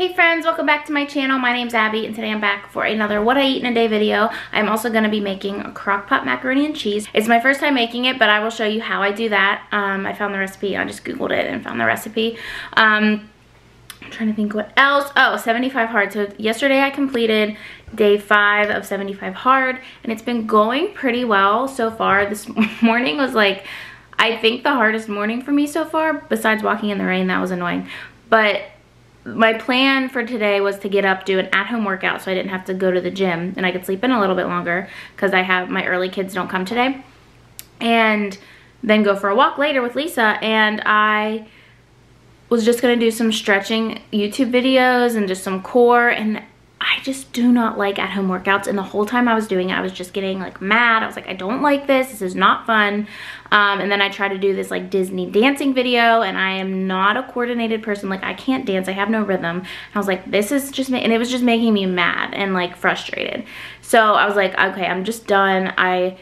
Hey friends, welcome back to my channel. My name's Abby and today I'm back for another what I eat in a day video. I'm also going to be making a crock pot macaroni and cheese. It's my first time making it, but I will show you how I do that. I found the recipe. I just googled it and found the recipe. I'm trying to think what else. Oh, 75 hard. So yesterday I completed day 5 of 75 hard and it's been going pretty well so far. This morning was like, I think the hardest morning for me so far, besides walking in the rain. That was annoying. But my plan for today was to get up, do an at-home workout so I didn't have to go to the gym and I could sleep in a little bit longer because I have my early kids don't come today, and then go for a walk later with Lisa. And I was just gonna do some stretching YouTube videos and just some core, and I just do not like at-home workouts. And the whole time I was doing it, I was just getting like mad. I was like, I don't like this. This is not fun. And then I tried to do this like Disney dancing video, and I am not a coordinated person. Like, I can't dance. I have no rhythm. I was like, this is just, and it was just making me mad and like frustrated. So I was like, okay, I'm just done.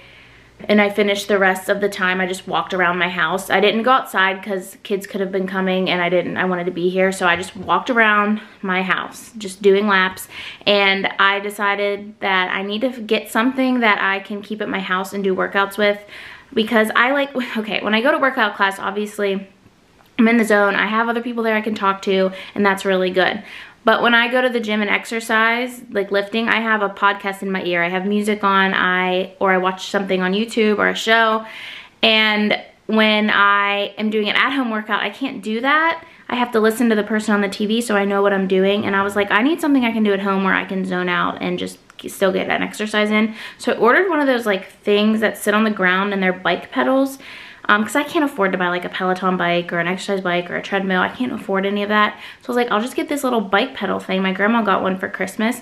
And I finished the rest of the time. I just walked around my house. I didn't go outside because kids could have been coming and I wanted to be here. So I just walked around my house, just doing laps. And I decided that I need to get something that I can keep at my house and do workouts with, because I like, okay, when I go to workout class, obviously I'm in the zone. I have other people there I can talk to, and that's really good. But when I go to the gym and exercise, like lifting, I have a podcast in my ear. I have music on, or I watch something on YouTube or a show. And when I am doing an at-home workout, I can't do that. I have to listen to the person on the TV so I know what I'm doing. And I was like, I need something I can do at home where I can zone out and just still get an exercise in. So I ordered one of those like things that sit on the ground and they're bike pedals. Because I can't afford to buy like a Peloton bike or an exercise bike or a treadmill. I can't afford any of that. So I was like, I'll just get this little bike pedal thing. My grandma got one for Christmas,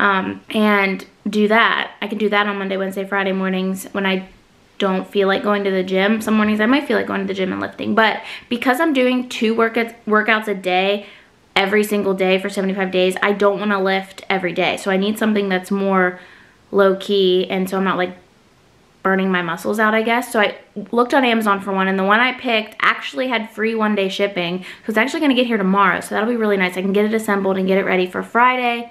and do that. I can do that on Monday, Wednesday, Friday mornings when I don't feel like going to the gym. Some mornings I might feel like going to the gym and lifting. But because I'm doing 2 workouts a day, every single day for 75 days, I don't want to lift every day. So I need something that's more low key, and so I'm not like burning my muscles out, I guess. So I looked on Amazon for one, and the one I picked actually had free 1-day shipping. So it's actually gonna get here tomorrow, so that'll be really nice. I can get it assembled and get it ready for Friday.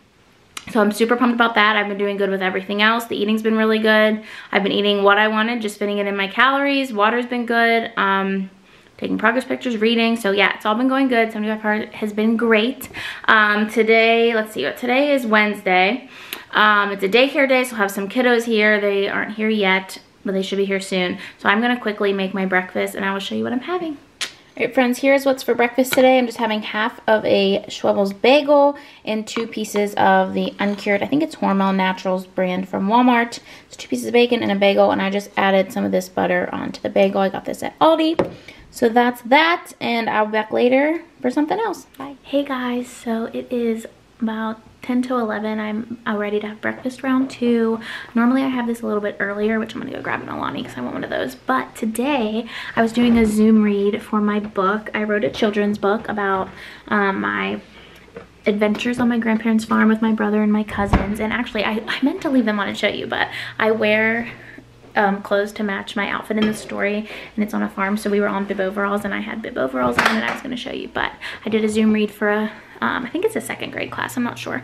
So I'm super pumped about that. I've been doing good with everything else. The eating's been really good. I've been eating what I wanted, just fitting it in my calories. Water's been good. Taking progress pictures, reading. So yeah, it's all been going good. 75 hard has been great. Today, let's see, today is Wednesday. It's a daycare day, so I'll have some kiddos here. They aren't here yet, but they should be here soon. So I'm gonna quickly make my breakfast and I will show you what I'm having. All right, friends, here's what's for breakfast today. I'm just having half of a Schwebel's bagel and 2 pieces of the uncured, I think it's Hormel Naturals brand from Walmart. It's 2 pieces of bacon and a bagel, and I just added some of this butter onto the bagel. I got this at Aldi. So that's that, and I'll be back later for something else. Bye. Hey guys, so it is about 10 to 11. I'm ready to have breakfast round 2. Normally I have this a little bit earlier, which I'm gonna go grab an Alani because I want one of those. But today I was doing a Zoom read for my book. I wrote a children's book about my adventures on my grandparents' farm with my brother and my cousins. And actually I meant to leave them on and show you, but I wear clothes to match my outfit in the story, and it's on a farm, so we were on bib overalls, and I had bib overalls on, and I was going to show you. But I did a Zoom read for a I think it's a 2nd grade class, I'm not sure,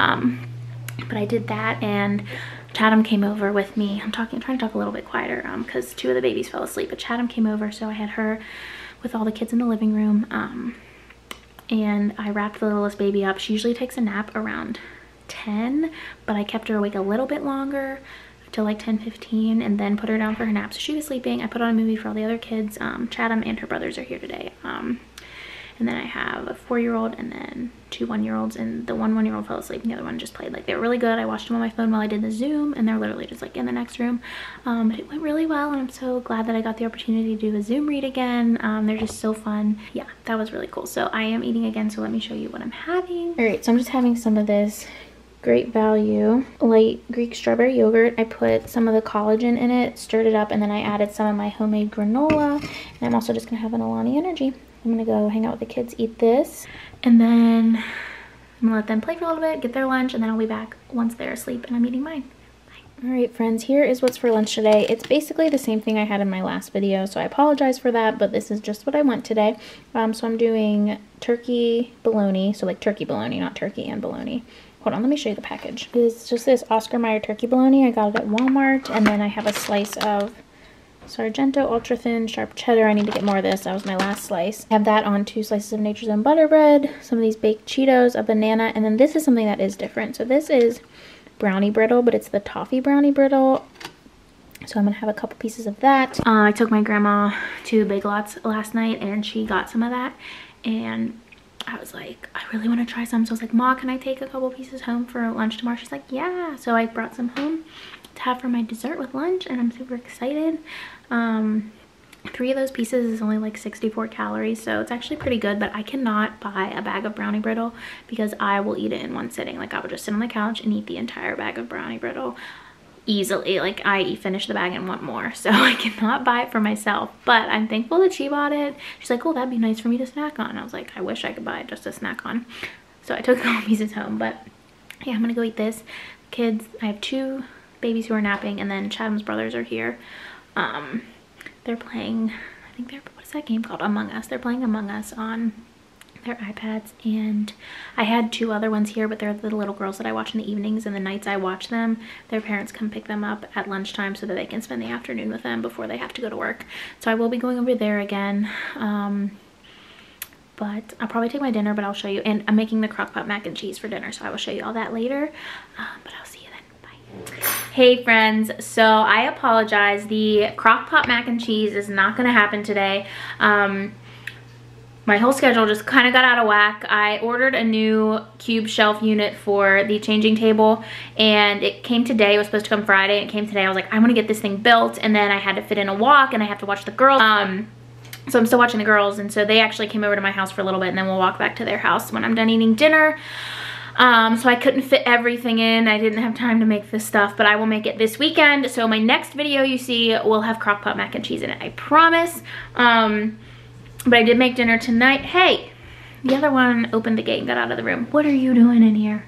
but I did that, and Chatham came over with me. I'm trying to talk a little bit quieter because 2 of the babies fell asleep, but Chatham came over, so I had her with all the kids in the living room, and I wrapped the littlest baby up. She usually takes a nap around 10, but I kept her awake a little bit longer till like 10:15, and then put her down for her nap. So she was sleeping. I put on a movie for all the other kids. Chatham and her brothers are here today. And then I have a 4-year-old and then 2 1-year-olds, and the 1-year-old fell asleep and the other one just played. Like, they were really good. I watched them on my phone while I did the Zoom, and they're literally just like in the next room. But it went really well, and I'm so glad that I got the opportunity to do a Zoom read again. They're just so fun. Yeah, that was really cool. So I am eating again, so let me show you what I'm having. All right, so I'm just having some of this Great Value light Greek strawberry yogurt. I put some of the collagen in it, stirred it up, and then I added some of my homemade granola. And I'm also just gonna have an Alani Energy. I'm gonna go hang out with the kids, eat this, and then I'm gonna let them play for a little bit, get their lunch, and then I'll be back once they're asleep and I'm eating mine. Bye. Alright friends, here is what's for lunch today. It's basically the same thing I had in my last video, so I apologize for that, but this is just what I want today. So I'm doing turkey bologna, so like turkey bologna, not turkey and bologna. Hold on, let me show you the package. It's just this Oscar Mayer turkey bologna. I got it at Walmart, and then I have a slice of Sargento ultra thin sharp cheddar. I need to get more of this. That was my last slice. I have that on 2 slices of Nature's Own butter bread, some of these baked Cheetos, a banana, and then this is something that is different. So this is brownie brittle, but it's the toffee brownie brittle. So I'm gonna have a couple pieces of that. I took my grandma to Big Lots last night and she got some of that, and I was like, I really want to try some. So I was like, Ma, can I take a couple pieces home for lunch tomorrow? She's like, yeah. So I brought some home to have for my dessert with lunch, and I'm super excited. 3 of those pieces is only like 64 calories, so it's actually pretty good, but I cannot buy a bag of brownie brittle because I will eat it in one sitting. Like I would just sit on the couch and eat the entire bag of brownie brittle easily. Like I finish the bag and want more, so I cannot buy it for myself, but I'm thankful that she bought it. She's like, oh, that'd be nice for me to snack on. I was like, I wish I could buy it just to snack on. So I took a couple pieces home, but yeah, I'm gonna go eat this. Kids, I have 2 babies who are napping, and then Chatham's brothers are here. They're playing, I think they're, what's that game called? Among Us. They're playing Among Us on their iPads, and I had 2 other ones here, but they're the little girls that I watch in the evenings, and the nights I watch them, their parents come pick them up at lunchtime so that they can spend the afternoon with them before they have to go to work. So I will be going over there again, but I'll probably take my dinner, but I'll show you, and I'm making the crock pot mac and cheese for dinner, so I will show you all that later, but I'll see you then. Bye. Hey friends, so I apologize. The crock pot mac and cheese is not gonna happen today. My whole schedule just kind of got out of whack. I ordered a new cube shelf unit for the changing table, and it came today. It was supposed to come Friday, and it came today. I was like, I want to get this thing built, and then I had to fit in a walk, and I have to watch the girls. So I'm still watching the girls, and so they actually came over to my house for a little bit, and then we'll walk back to their house when I'm done eating dinner. So I couldn't fit everything in. I didn't have time to make this stuff, but I will make it this weekend. So my next video you see will have crock pot mac and cheese in it, I promise. But I did make dinner tonight. Hey, the other one opened the gate and got out of the room. What are you doing in here?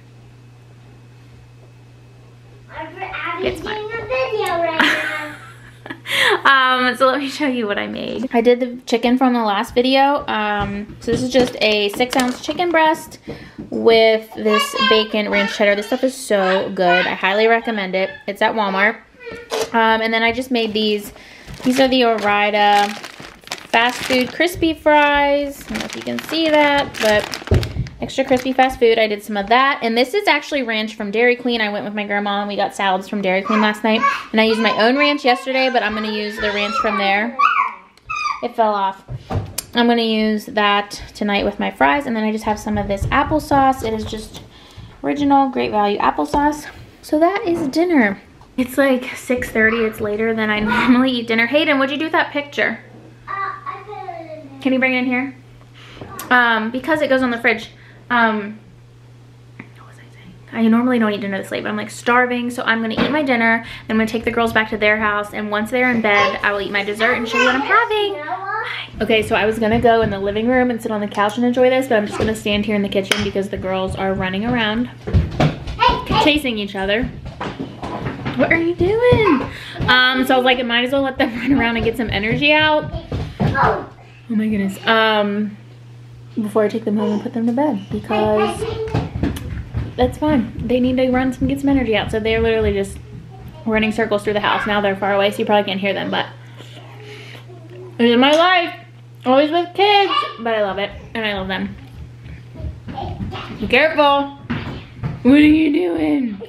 It's fine. A video right now. So let me show you what I made. I did the chicken from the last video. So this is just a 6-ounce chicken breast with this bacon ranch cheddar. This stuff is so good. I highly recommend it. It's at Walmart. And then I just made these. These are the Ore-Ida fast food crispy fries. I don't know if you can see that, but extra crispy fast food. I did some of that. And this is actually ranch from Dairy Queen. I went with my grandma and we got salads from Dairy Queen last night. And I used my own ranch yesterday, but I'm going to use the ranch from there. It fell off. I'm going to use that tonight with my fries. And then I just have some of this applesauce. It is just original Great Value applesauce. So that is dinner. It's like 6:30. It's later than I normally eat dinner. Hayden, what'd you do with that picture? I put it in here. Can you bring it in here? Because it goes on the fridge. What was I saying? I normally don't eat dinner this late, but I'm like starving, so I'm gonna eat my dinner. I'm gonna take the girls back to their house, and once they're in bed, I will eat my dessert and show you what I'm having. Okay, so I was gonna go in the living room and sit on the couch and enjoy this, but I'm just gonna stand here in the kitchen because the girls are running around, chasing each other. What are you doing? So I was like, I might as well let them run around and get some energy out. Oh my goodness. Before I take them home and put them to bed, because that's fine. They need to run and get some energy out. So they're literally just running circles through the house. Now they're far away, so you probably can't hear them, but this is my life. Always with kids, but I love it and I love them. Be careful. What are you doing?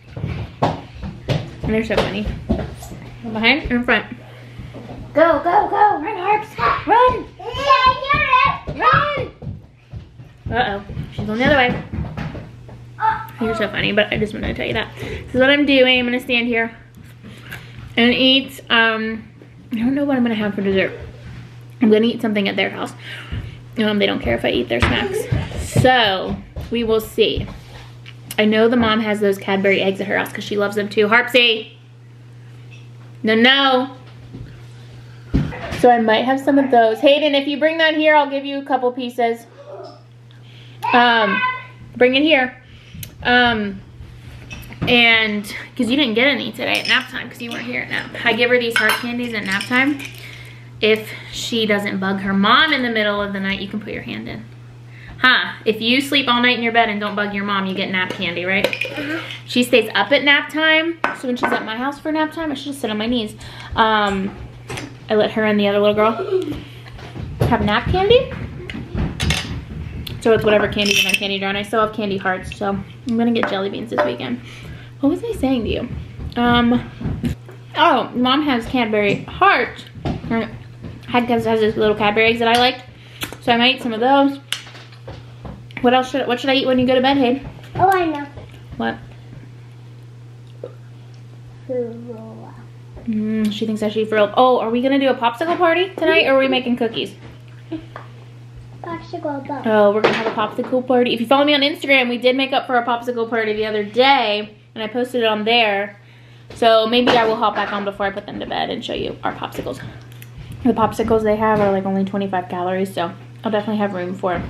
And they're so funny. Behind and in front. Go, go, go. Run, Harps. Run. Run. Uh-oh. She's on the other way. You're so funny, but I just wanted to tell you that. This is what I'm doing. I'm going to stand here and eat. I don't know what I'm going to have for dessert. I'm going to eat something at their house. They don't care if I eat their snacks. So, we will see. I know the mom has those Cadbury eggs at her house because she loves them too. Harpsy! No, no! So I might have some of those. Hayden, if you bring that here, I'll give you a couple pieces. Bring it here. And because you didn't get any today at nap time because you weren't here at nap. I give her these heart candies at nap time. If she doesn't bug her mom in the middle of the night, you can put your hand in. Huh, if you sleep all night in your bed and don't bug your mom, you get nap candy, right? She stays up at nap time. So when she's at my house for nap time, I should just sit on my knees. I let her and the other little girl have nap candy. So it's whatever candy's in my candy jar. And I still have candy hearts, so I'm gonna get jelly beans this weekend. What was I saying to you? Oh, mom has Cadbury hearts. Has these little Cadbury eggs that I like. So I might eat some of those. What should I eat when you go to bed, Hayden? Oh, I know. What? Fruit. She thinks I should eat fruit. Oh, are we gonna do a popsicle party tonight, or are we making cookies? Popsicle both. Oh, we're gonna have a popsicle party. If you follow me on Instagram, we did make up for a popsicle party the other day, and I posted it on there. So maybe I will hop back on before I put them to bed and show you our popsicles. The popsicles they have are like only 25 calories, so I'll definitely have room for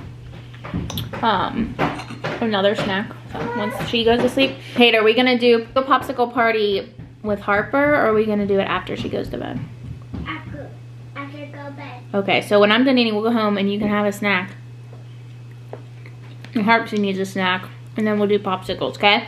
another snack. So once she goes to sleep. Hey, are we gonna do a popsicle party with Harper, or are we gonna do it after she goes to bed? After go to bed. Okay, so when I'm done eating, we'll go home and you can have a snack. And Harper needs a snack, and then we'll do popsicles, okay?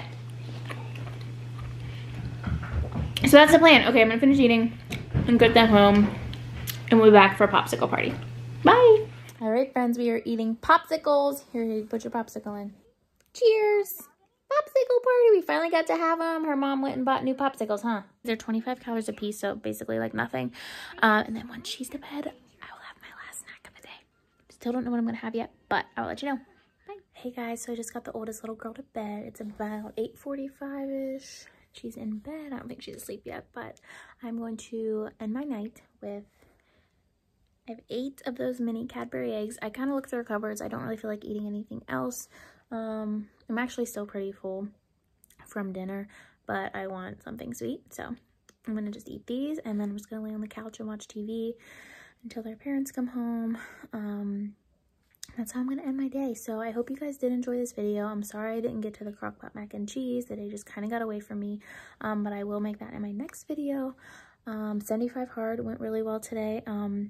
So that's the plan. Okay, I'm gonna finish eating and get them home, and we'll be back for a popsicle party. Bye. All right, friends, we are eating popsicles. Here, you put your popsicle in. Cheers. Popsicle party. We finally got to have them. Her mom went and bought new popsicles, huh? They're 25 calories a piece, so basically like nothing. And then once she's to bed, I will have my last snack of the day. Still don't know what I'm gonna have yet, but I'll let you know. Bye. Hey guys, so I just got the oldest little girl to bed. It's about 8:45-ish. She's in bed. I don't think she's asleep yet, but I'm going to end my night with, I have 8 of those mini Cadbury eggs. I kind of looked through cupboards. I don't really feel like eating anything else. I'm actually still pretty full from dinner, but I want something sweet. So I'm going to just eat these, and then I'm just going to lay on the couch and watch TV until their parents come home. That's how I'm going to end my day. So I hope you guys did enjoy this video. I'm sorry I didn't get to the crock-pot mac and cheese. The day just kind of got away from me, but I will make that in my next video. 75 hard went really well today.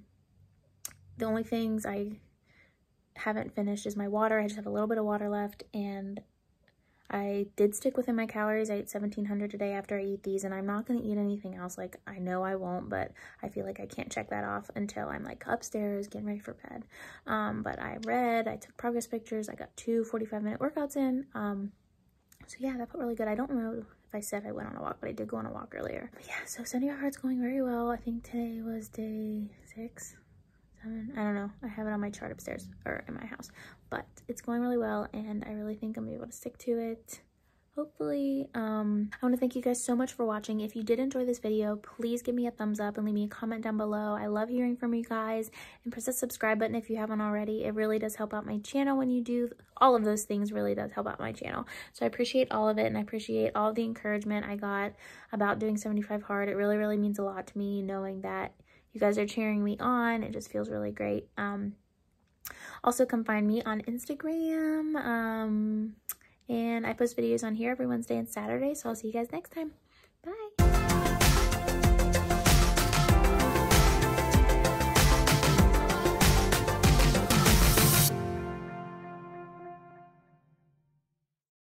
The only things I haven't finished is my water. I just have a little bit of water left, and I did stick within my calories. I ate 1,700 today after I eat these, and I'm not going to eat anything else. Like, I know I won't, but I feel like I can't check that off until I'm like upstairs getting ready for bed. But I read, I took progress pictures, I got 2 45-minute workouts in. So yeah, that felt really good. I don't know if I said I went on a walk, but I did go on a walk earlier. But yeah, so 75 hard's going very well. I think today was day 6. I don't know. I have it on my chart upstairs or in my house, but it's going really well, and I really think I'm gonna be able to stick to it. Hopefully. I want to thank you guys so much for watching. If you did enjoy this video, please give me a thumbs up and leave me a comment down below. I love hearing from you guys, and press the subscribe button if you haven't already. It really does help out my channel when you do. All of those things really does help out my channel. So I appreciate all of it, and I appreciate all of the encouragement I got about doing 75 hard. It really, really means a lot to me knowing that you guys are cheering me on. It just feels really great. Also, come find me on Instagram. And I post videos on here every Wednesday and Saturday. So I'll see you guys next time. Bye.